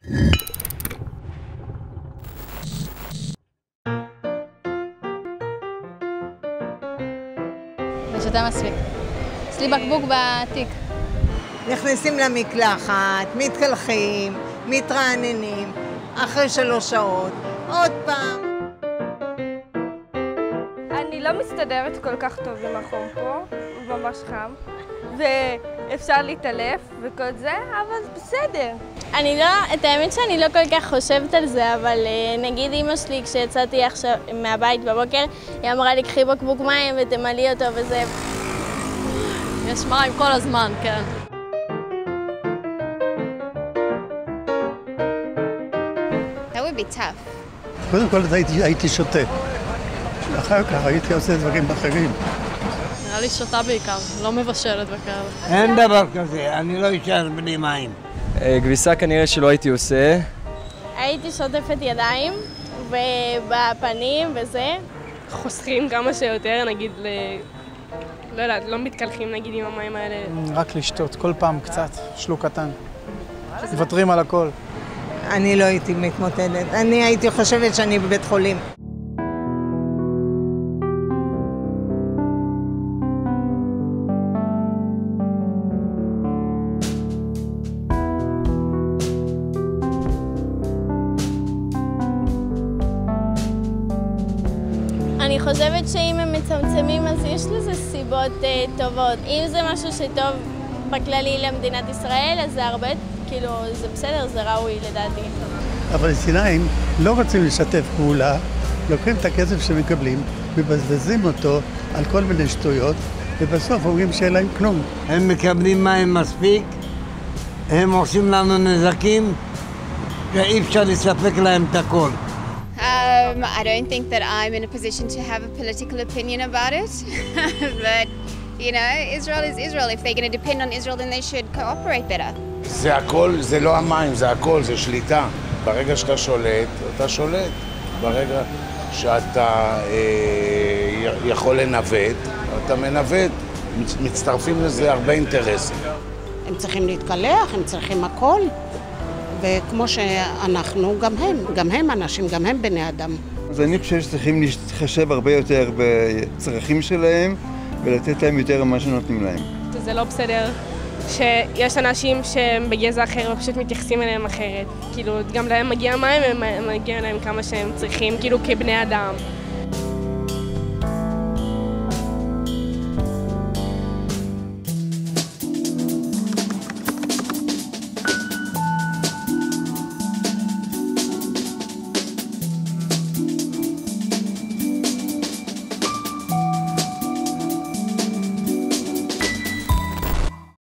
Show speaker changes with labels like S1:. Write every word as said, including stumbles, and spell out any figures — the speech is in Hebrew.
S1: ושותה מספיק. אצלי בקבוק בתיק.
S2: נכנסים למקלחת, מתקלחים, מתרעננים, אחרי שלוש שעות, עוד פעם.
S3: אני לא מסתדרת כל כך טוב עם החום פה, הוא ממש חם, ואפשר להתעלף וכל זה, אבל בסדר.
S4: אני לא, את האמת שאני לא כל כך חושבת על זה, אבל נגיד אמא שלי, כשיצאתי עכשיו מהבית בבוקר, היא אמרה לי, קחי בקבוק מים ותמלאי אותו וזה.
S1: יש מים כל הזמן, כן. That would be tough.
S5: קודם כל הייתי, הייתי שותה. אחר כך הייתי עושה דברים אחרים.
S1: נראה לי שותה בעיקר, לא מבשלת וכאלה.
S6: אין דבר כזה, אני לא אשאר בלי מים.
S7: כביסה כנראה שלא הייתי עושה.
S4: הייתי שוטפת ידיים ובפנים וזה.
S3: חוסכים כמה שיותר, נגיד, ל... לא יודעת, לא מתקלחים נגיד עם המים האלה.
S8: רק לשתות, כל פעם קצת, שלוק קטן. מוותרים על הכל.
S2: אני לא הייתי מתמוטטת, אני הייתי חושבת שאני בבית חולים.
S4: אני חושבת שאם הם מצמצמים אז יש לזה סיבות uh, טובות. אם זה משהו שטוב בכללי למדינת ישראל, אז זה הרבה, כאילו, זה בסדר, זה ראוי לדעתי.
S5: הפלסטינאים לא רוצים לשתף פעולה, לוקחים את הכסף שמקבלים, מבזבזים אותו על כל מיני שטויות, ובסוף אומרים שאין להם כלום.
S6: הם מקבלים מים מספיק, הם עושים לנו נזקים, ואי אפשר לספק להם את הכל.
S1: Um, I don't think that I'm in a position to have a political opinion about it, but, you know, Israel is Israel. If they're going to depend on Israel, then they should cooperate better.
S9: זה הכל, זה לא המים, זה הכל, זה שליטה. ברגע שאתה שולט, אתה שולט. ברגע שאתה אה, יכול לנווט, אתה מנווט. מצטרפים לזה הרבה אינטרסים.
S10: הם צריכים להתקלח, הם צריכים הכל. וכמו שאנחנו, גם הם, גם הם אנשים, גם הם בני אדם.
S11: אז אני חושב שצריכים להתחשב הרבה יותר בצרכים שלהם ולתת להם יותר ממה שנותנים להם.
S3: זה לא בסדר שיש אנשים שהם בגזע אחר ופשוט מתייחסים אליהם אחרת. כאילו, גם להם מגיע מים, הם מגיע להם כמה שהם צריכים, כאילו כבני אדם.